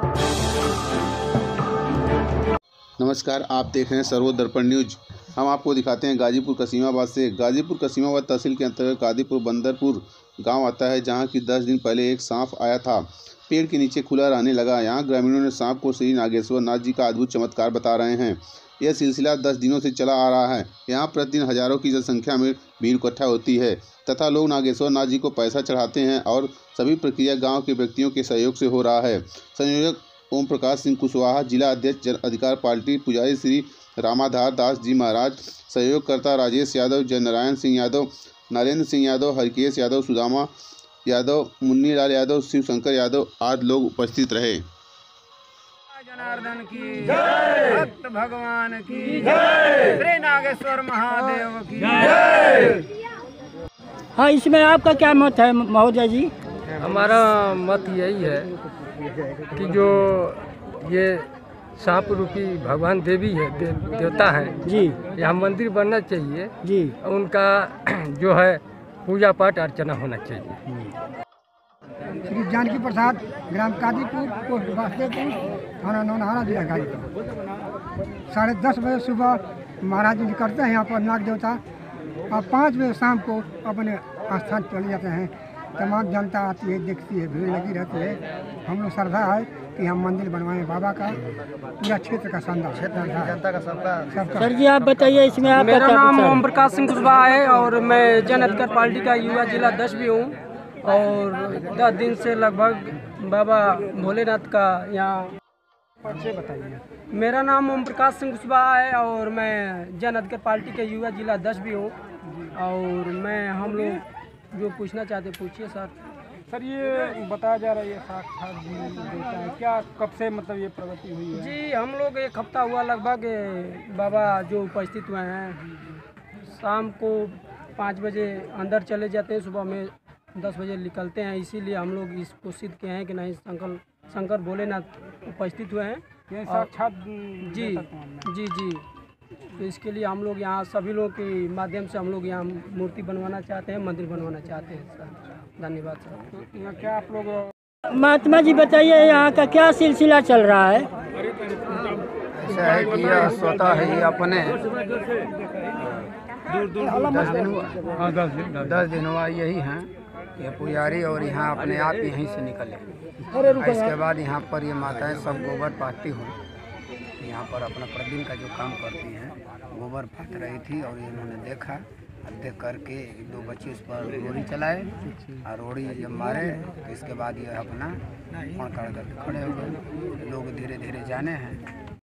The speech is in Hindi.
नमस्कार, आप देख रहे हैं सर्वोदय दर्पण न्यूज। हम आपको दिखाते हैं गाजीपुर कसीमाबाद से। गाजीपुर कसीमाबाद तहसील के अंतर्गत कादीपुर बंदरपुर गांव आता है, जहां की 10 दिन पहले एक सांप आया था, पेड़ के नीचे खुला रहने लगा। यहां ग्रामीणों ने सांप को श्री नागेश्वर नाथ जी का अद्भुत चमत्कार बता रहे हैं। यह सिलसिला 10 दिनों से चला आ रहा है। यहाँ प्रतिदिन हजारों की जनसंख्या में भीड़ इकट्ठा होती है तथा लोग नागेश्वर नाथ जी को पैसा चढ़ाते हैं और सभी प्रक्रिया गाँव के व्यक्तियों के सहयोग से हो रहा है। संयोजक ओम प्रकाश सिंह कुशवाहा, जिला अध्यक्ष जन अधिकार पार्टी, पुजारी श्री रामाधार दास जी महाराज, सहयोगकर्ता राजेश यादव, जयनारायण सिंह यादव, नरेंद्र सिंह यादव, हरकेश यादव, सुदामा यादव, मुन्नी लाल यादव, शिव शंकर यादव आदि लोग उपस्थित रहे। जनार्दन की जय, भक्त भगवान की जय, श्री नागेश्वर महादेव की जय। हाँ, इसमें आपका क्या मत है महोदय जी? हमारा मत यही है कि जो ये सांप रूपी भगवान देवी है, देवता है जी, यहाँ मंदिर बनना चाहिए जी। उनका जो है पूजा पाठ अर्चना होना चाहिए। श्री जानकी प्रसाद, ग्राम कादीपुर, पोस्ट वासदेवपुर, थाना नौनहारा, जिला गाजीपुर। 10:30 बजे सुबह महाराज जी करते हैं यहाँ पर नाग देवता, और 5 बजे शाम को अपने स्थान चले जाते हैं। तमाम जनता आती है, देखती है, भीड़ लगी रहती है। हम लोग श्रद्धा है कि हम मंदिर बनवाएं बाबा का, पूरा क्षेत्र का शानदार जनता का सबका। सर जी, आप बताइए इसमें आप। मेरा नाम ओम प्रकाश सिंह कुशवाहा है और मैं जन अधिकार पार्टी का युवा जिला अध्यक्ष भी हूँ। और 10 दिन से लगभग बाबा भोलेनाथ का यहाँ परिचय बताइए। मेरा नाम ओम प्रकाश सिंह कुशवाहा है और मैं जन अधिकार पार्टी के युवा जिला अध्यक्ष भी हूँ। और मैं हम लोग जो पूछना चाहते पूछिए सर। सर, ये बताया जा रहा है ये साक्षात देवता है, क्या कब से मतलब ये प्रगति हुई है? जी, हम लोग 1 हफ्ता हुआ लगभग बाबा जो उपस्थित हुए हैं। शाम को 5 बजे अंदर चले जाते हैं, सुबह में 10 बजे निकलते हैं। इसीलिए हम लोग इसको सिद्ध किए हैं कि नहीं, शंकर भोलेनाथ उपस्थित हुए हैं। ये साक्षात जी जी जी। तो इसके लिए हम लोग यहाँ सभी लोगों के माध्यम से हम लोग यहाँ मूर्ति बनवाना चाहते हैं, मंदिर बनवाना चाहते हैं सर। धन्यवाद सर। तो यहाँ क्या आप लोग महात्मा जी बताइए, यहाँ का क्या सिलसिला चल रहा है? ऐसा है कि यह स्वतः ही अपने 10 दिन हुआ यही हैं, ये पुजारी और यहाँ अपने आप यहीं से निकले। इसके बाद यहाँ पर ये माताएं सब गोबर पाती हुई यहाँ पर अपना प्रतिदिन का जो काम करती हैं, गोबर पात रही थी और इन्होंने देखा। देख करके 2 बच्चे उस पर रोड़ी चलाए और रोड़ी जब मारे तो इसके बाद ये अपना पकड़ करके खड़े हो गए। लोग धीरे धीरे जाने हैं।